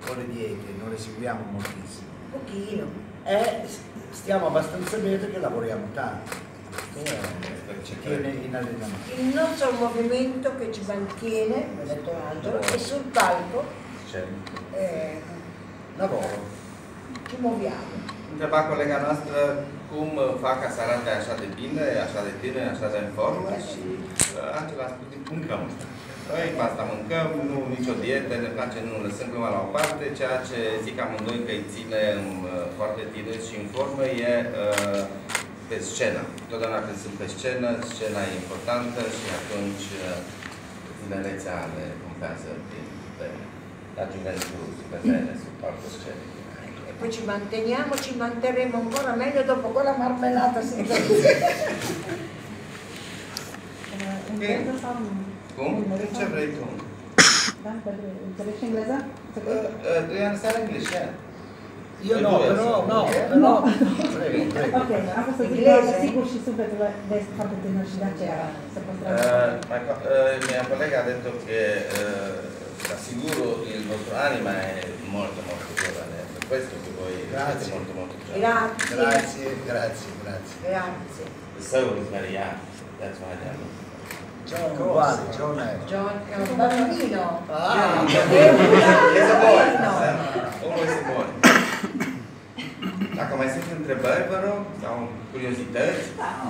po' le diete, non le seguiamo moltissimo. Pochino. Stiamo abbastanza bene perché lavoriamo tanto. Ci tiene in allenamento. Il nostro movimento che ci mantiene, mi ha detto Angelo, è sul palco. Lavoro. Ci muoviamo. Întreba colega noastră cum fac ca să arate așa de bine, așa de tine, așa de în formă și Angela a spus, mâncăm. Noi cu asta mâncăm, nu nicio dietă, ne place, nu lăsăm gluma la o parte, ceea ce zic amândoi că îi ține foarte tine și în formă e pe scenă. Totdeauna când sunt pe scenă, scena e importantă și atunci tinerețea ne pompează la gioventù, per bene, sul palco scenico. Poi ci manteniamo, ci manterremo ancora meglio dopo con la marmellata senza Cum? Ce vrei tu? Da, înțelegi engleză? Do you understand English? Yeah. Io no, però, prego, prego. Ok, am fost să zic că sigur și sufletul este foarte tânăr și de aceea se păstrează. Mia collega ha detto che assicuro il vostro anima è molto giovane, è per questo che voi siete molto giovani. Grazie. Grazie. The soul is very young, that's why they are John uguale, John è un bambino. He's a boy. Always a boy. Dacă mai sunt întrebări, vă rog, sau curiozități?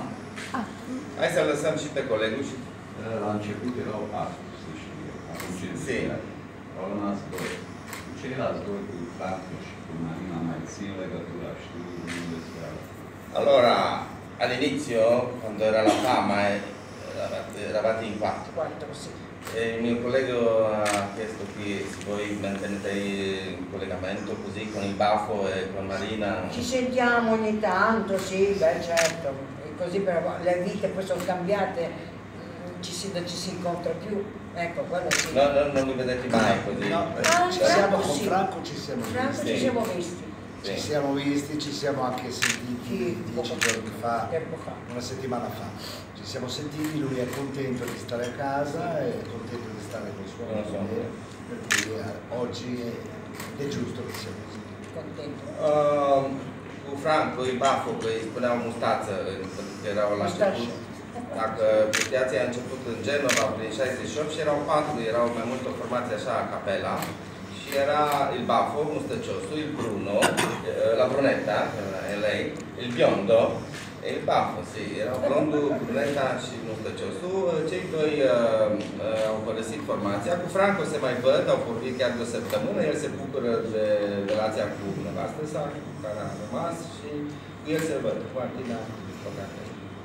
Hai să lăsăm și pe colegul și... La început erau 4, să știi, atunci au rămas 2. Cu ceilalți 2, cu Franco și cu Marina, mai țin legătura, știu despre asta. Allora, all'inizio, quando era la fama, eravate in 4. 4, sì. E il mio collega ha chiesto qui se voi mantenete il collegamento così con il Baffo e con Marina. Ci sentiamo ogni tanto, sì, beh certo, e così però le vite poi sono cambiate, non ci si incontra più, ecco, quello sì. No, non vi vedete mai così? No, con Franco ci siamo Franco visti. ci siamo visti. Sì. Ci siamo visti, ci siamo anche sentiti 10 giorni fa, Tempo fa. una settimana fa. Ci siamo sentiti, lui è contento di stare a casa, è contento di stare con i suoi amici, per cui oggi è giusto che sia così. Contento. Cu Franco, il Baffo, că îi spuneau mustață, că erau la început. Dacă piața a început în Genova prin 68 și erau 4, erau mai mult o formație așa a capella. Și era il Baffo, mustăciosul, il Bruno, la Brunetta, e lei, il Biondo, e il Baffo, sì, era blondul, Brunetta și mustăciosul. Cei doi au părăsit formația. Cu Franco se mai văd, au vorbit chiar de o săptămână, el se bucură de relația cu nevastă sa, cu care a rămas și cu el se văd. Cu Martina, din păcate.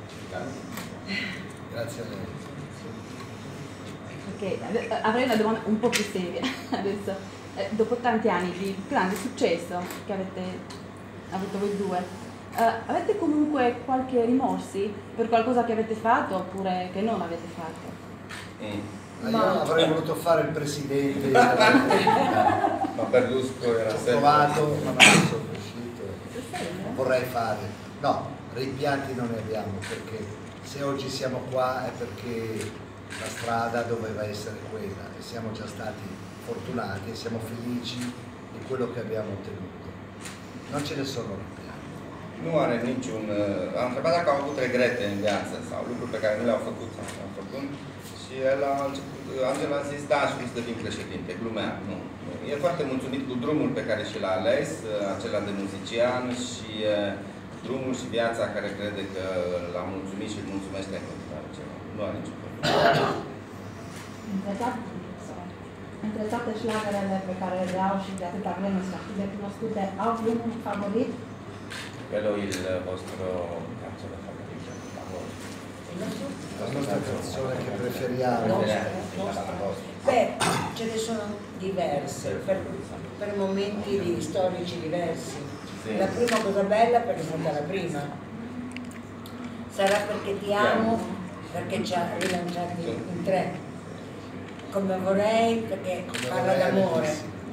Grazie a lei. Ok, avrei una domanda un po' più seria adesso. Dopo tanti anni di grande successo che avete avuto voi due, avete comunque qualche rimorsi per qualcosa che avete fatto oppure che non avete fatto? Ma io avrei voluto fare il presidente, Ma Berlusconi era sempre... provato, ma non sono riuscito. Vorrei fare. No, rimpianti non ne abbiamo, perché se oggi siamo qua è perché la strada doveva essere quella e siamo già stati fortunati e siamo felici di quello che abbiamo ottenuto. Non ce ne sono rimpianti. Nu are niciun... Am întrebat dacă au avut regrete în viață sau lucruri pe care nu le-au făcut sau le-au făcut și el a început, Angela a zis, da, aș fi să devin președinte, glumea, nu. E foarte mulțumit cu drumul pe care și l-a ales, acela de muzician și drumul și viața care crede că l-a mulțumit și îl mulțumește în continuare ceva. Nu are niciun problem. Între toate șlagărele pe care le au și de atâta vreme sunt atât de cunoscute, au vreunul favorit? Quello il vostro canzone favorito? La nostra canzone che preferiamo. Beh, ce ne sono diverse, per momenti storici diversi. Sì. La prima cosa bella perché è stata la prima. Sarà perché ti amo, perché ci ha rilanciati in 3. Come vorrei, perché parla d'amore.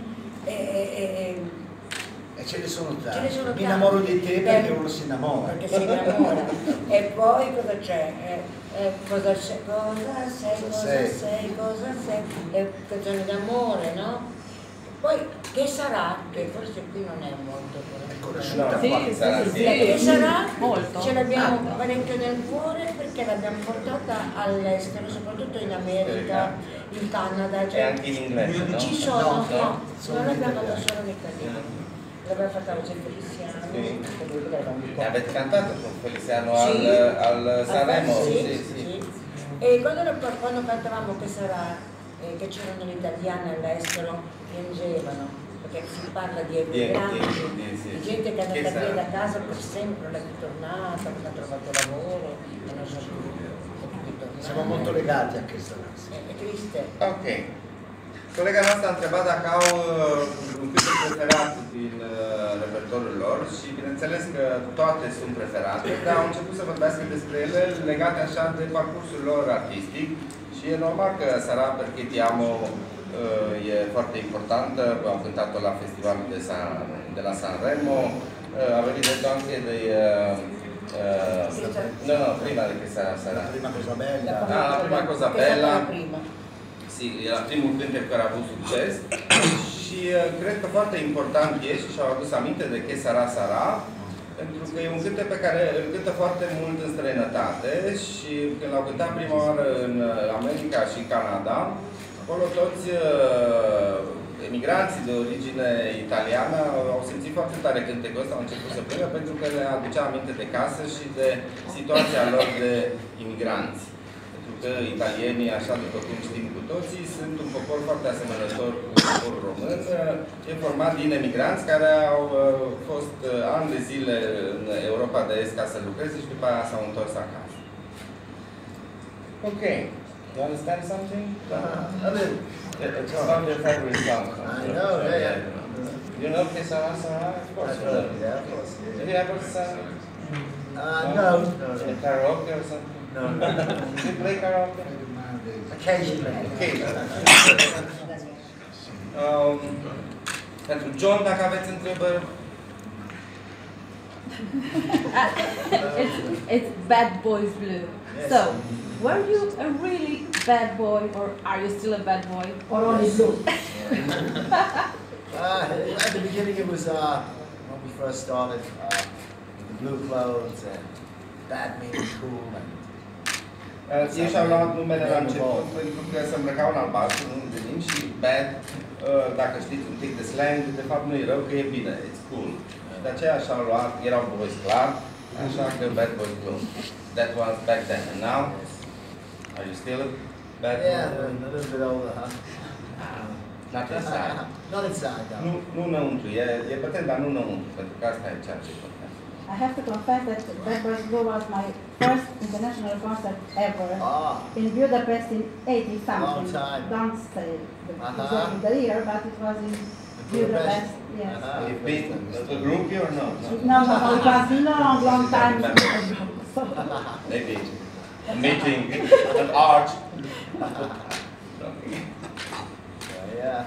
E ce ne sono tanti. Ce ne sono Mi innamoro di te perché tanti. uno si innamora. Perché si innamora. E poi cosa c'è? Cosa sei? È canzone d'amore, no? Poi Che sarà, che forse qui non è molto conosciuta. Sì, Che sarà, molto. ce l'abbiamo parecchio nel cuore perché l'abbiamo portata all'estero, soprattutto in America, in Canada. E anche in inglese, no? Ci sono, No, non l'abbiamo fatto solo in italiano. L'abbiamo fatta José Feliciano. E avete cantato con Feliciano Sì. al Sanremo? Sì. E quando cantavamo Che sarà, che c'erano gli italiani all'estero, piangevano, perché si parla di emigranti, di gente che è andata via da casa per sempre, non è più tornata, non ha trovato lavoro, e non so più tornare. Siamo molto legati a questa razza. È triste. Ok. Colega noastră a întrebat dacă au un câte preferat din repertoriul lor și bineînțeles că toate sunt preferate, dar au început să vorbească despre ele legate așa de parcursul lor artistic și e normal că Sarà perché ti amo e foarte importantă, au cântat-o la festivalul de la Sanremo, avete detto anche dei... no, prima di che Sarà. La prima cosa bella. La prima cosa bella. Prima. Sì, era primul cântec care a avut succes și cred că foarte important e și și-au adus aminte de Che sarà sarà, pentru că e un cântec pe care îl cântă foarte mult în străinătate și când l-au cântat prima oară în America și în Canada, acolo toți emigranții de origine italiană au simțit foarte tare cântecul ăsta, au început să plângă pentru că le aducea aminte de casă și de situația lor de imigranți. Că italienii, așa după cum știm cu toții, sunt un popor foarte asemănător cu poporul român. E format din emigranți care au fost ani de zile în Europa de Est ca să lucreze și după aia s-au întors acasă. Ok. You understand something? A little. It's one of your favorite songs. I know, yeah. You know Che sarà sarà? Of course you know. Yeah, of course. Have you ever sung No. in karaoke or something? No. Do you play karaoke? Occasionally. Pentru John, dacă aveți întrebări. It's Bad Boys Blue. Yes. So, were you a really bad boy, or are you still a bad boy? Or only blue. At the beginning it was when we first started with the blue clothes and bad meaning cool and Ei și-au luat numele la început pentru că se îmbrăcau în albastru, nu gândim, și bad, dacă știți un pic de slang, de fapt nu e rău, că e bine, it's cool. Și de aceea și-au luat, erau boys clar, așa că bad boys blue. That was back then. And now, are you still a bad boy? yeah, a little bit older, huh? Not inside. Not inside, no. Nu înăuntru, e bătrân, dar nu înăuntru, pentru că asta e ceea ce contează. I have to confess that Bad Boys Blue was my first international concert ever in Budapest in 80 something. Long time. Don't say exactly the year, but it was in Budapest. Yes. You've been a groupie or no? No, it was long time ago. So, Maybe a meeting, an art. Yeah.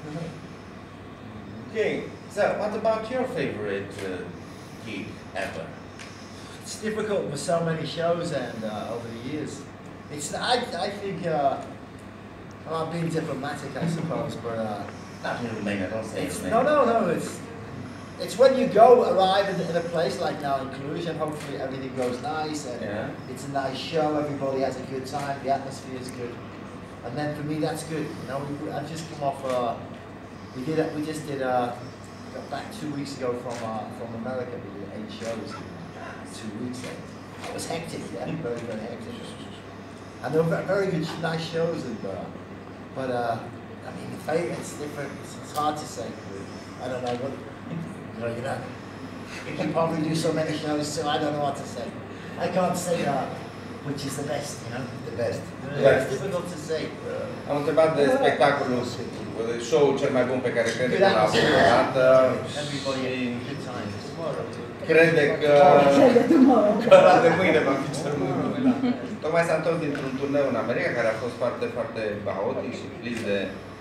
Okay, so what about your favorite gig ever? It's difficult with so many shows and over the years. I think I'm being diplomatic, I suppose, but Not in Romania, don't say it's, Romania. no. It's when you arrive in a place like now in Cluj, and hopefully everything goes nice and it's a nice show. Everybody has a good time. The atmosphere is good, and then for me that's good. You know, I've just come off. We just did. Got back 2 weeks ago from America. We did 8 shows in 2 weeks. It was hectic. Yeah, very very hectic. And they were very good, nice shows. And but I mean, the favourites different. It's hard to say. I don't know what. You can probably do so many shows, so I don't know what to say. I can't say which is the best, you know. The best. Right. It's difficult to say. Am întrebat de spectacolul, show-ul cel mai bun pe care crede că l-a avut vreodată și crede că ăla de mâine va fi cel mai bun. Tocmai s-a întors dintr-un turneu în America care a fost foarte, foarte haotic și plin de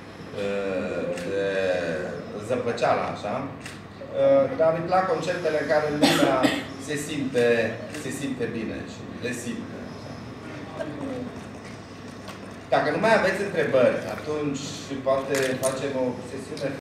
zăpăceală, așa. Dar îi plac concertele în care lumea se simte bine și le simte. Dacă nu mai aveți întrebări, atunci poate facem o sesiune